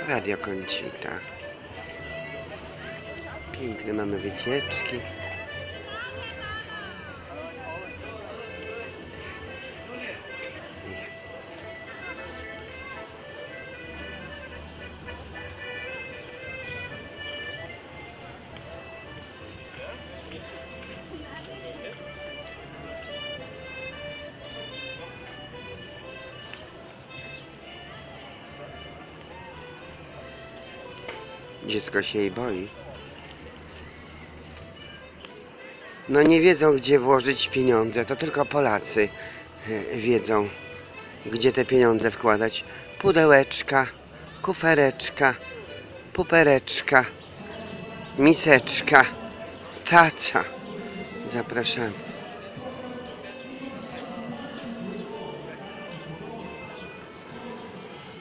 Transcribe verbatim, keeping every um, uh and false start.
Radio Kącita. Piękne mamy wycieczki. Dziecko się jej boi. No nie wiedzą, gdzie włożyć pieniądze. To tylko Polacy wiedzą, gdzie te pieniądze wkładać. Pudełeczka, kufereczka, pupereczka, miseczka, taca. Zapraszamy.